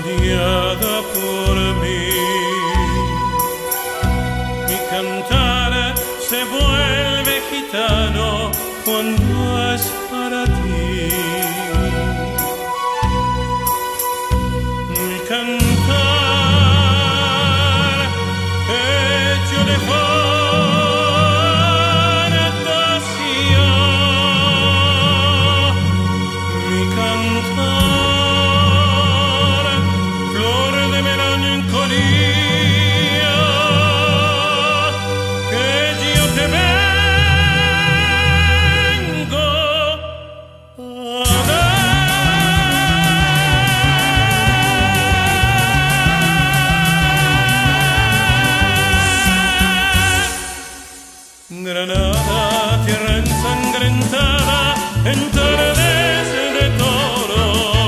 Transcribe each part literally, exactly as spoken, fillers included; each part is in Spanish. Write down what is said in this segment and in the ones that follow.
odiada por mí. Mi cantar se vuelve gitano cuando es para ti. Mi cantar hecho de fantasía, mi cantar flor de melancolía, que yo te vengo a Granada, tierra ensangrentada en tardes de toro,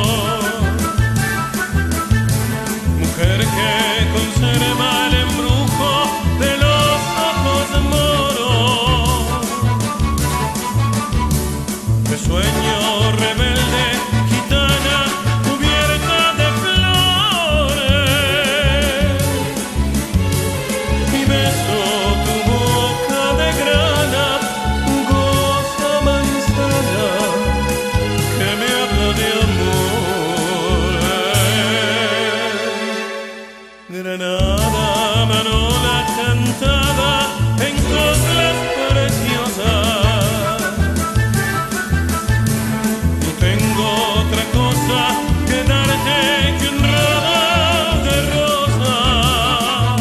mujer que conserva el embrujo de los ojos moros, de sueño rebelde, gitana cubierta de flores, y beso tu boca de grana, goza manzana, que me habla de amor. Granada, manola cantada en coplas preciosas, no tengo otra cosa que darte que un ramo de rosas,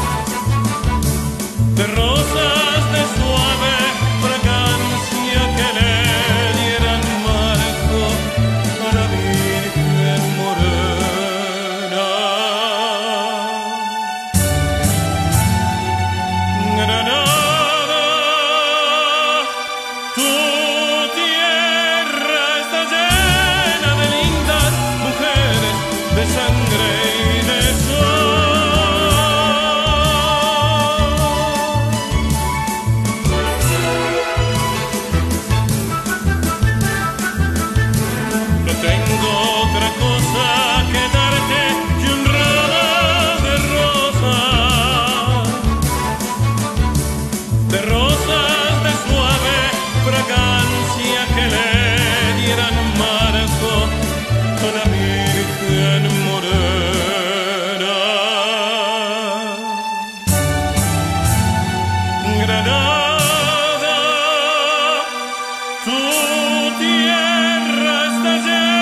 de rosas de suave fragancia que le dieran marco a la Virgen morena. Granada, tu tierra está llena de lindas mujeres de sangre y de sol. No tengo otra cosa que darte que un ramo de rosas, de rosas de suave fragancia que le dieran marco a la Virgen morena. Granada, tu tierra está llena